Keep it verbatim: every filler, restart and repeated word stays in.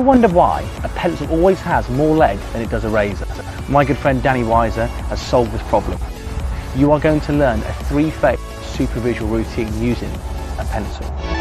wonder why a pencil always has more lead than it does a razor? My good friend Danny Weiser has solved this problem. You are going to learn a three-phase supervisual routine using a pencil.